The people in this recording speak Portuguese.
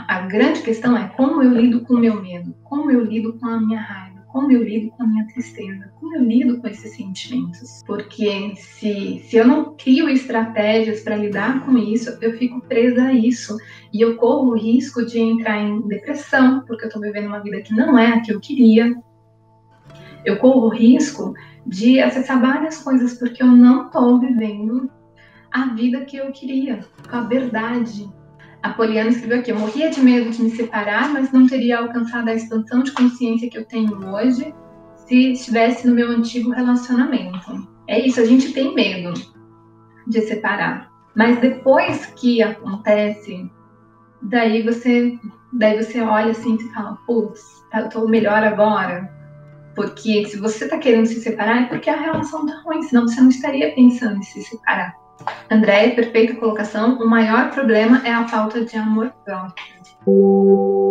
A grande questão é como eu lido com o meu medo, como eu lido com a minha raiva, como eu lido com a minha tristeza, como eu lido com esses sentimentos. Porque se eu não crio estratégias para lidar com isso, eu fico presa a isso. E eu corro o risco de entrar em depressão, porque eu estou vivendo uma vida que não é a que eu queria. Eu corro o risco de acessar várias coisas, porque eu não estou vivendo a vida que eu queria, com a verdade. A Poliana escreveu aqui: eu morria de medo de me separar, mas não teria alcançado a expansão de consciência que eu tenho hoje se estivesse no meu antigo relacionamento. É isso, a gente tem medo de separar. Mas depois que acontece, daí você olha assim e fala: putz, eu tô melhor agora. Porque se você tá querendo se separar, é porque a relação tá ruim, senão você não estaria pensando em se separar. André, perfeita colocação. O maior problema é a falta de amor próprio.